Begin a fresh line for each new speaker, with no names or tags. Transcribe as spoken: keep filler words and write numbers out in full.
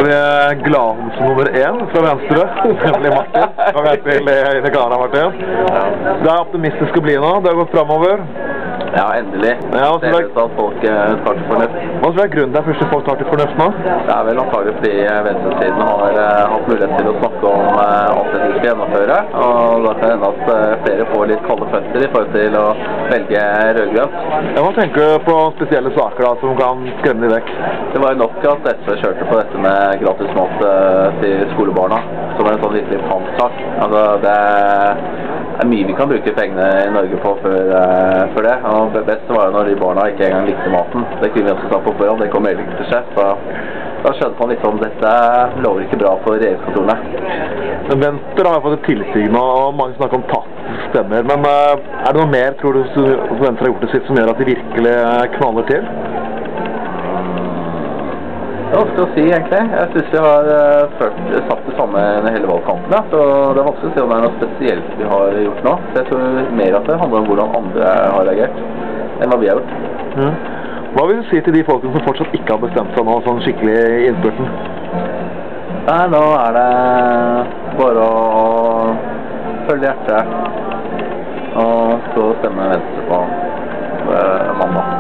Vi er gladhomse nummer én fra Venstre, nemlig Martin. Kom igjen til i Ghana, Martin. Det er optimistisk å bli nå, det har gått fremover.
Ja, endelig.
Ja,
det er ut at folk tar til fornuft.
Hva tror du er grunnen til at første folk tar til fornuft nå?
Det er vel antagelig fordi venstresiden har uh, hatt mulighet til å snakke om uh, alt det de skal gjennomføre. Og da kan det hende at uh, flere får litt kalde føtter i forhold til å velge rødgrønt.
Ja, hva tenker du på spesielle saker da, som kan skremme de vekk?
Det var nok at S V kjørte på dette med gratis mat uh, til skolebarna, som er en sånn virkelig fantsak. Altså, det er mye vi kan bruke pengene i Norge på før, uh, for det. Og det beste var jo når de barna ikke engang likte maten. Det kunne vi også ta på forhånd, det kom heller ikke til sjef. Da, da skjønte man litt om dette lover ikke bra for regjeringskontorene.
Men Venstre har fått et tilsig nå, og mange snakker om tatt stemmer. Men uh, er det noe mer, tror du, som Venstre har gjort det sitt, som gjør at de virkelig knaller til?
Det er vanskelig å si, egentlig. Jeg synes vi har uh, ført, sagt det samme enn hele valgkampen, ja. Så det er vanskelig å si om det er noe spesielt vi har gjort nå. Så jeg tror mer at det handler om hvordan andre har reagert, enn hva vi har gjort.
Mm. Hva vil du si til de folkene som fortsatt ikke har bestemt seg nå, sånn skikkelig i innspurten?
Nei, nå er det bare å følge hjertet, og så stemme Venstre på uh, mandag.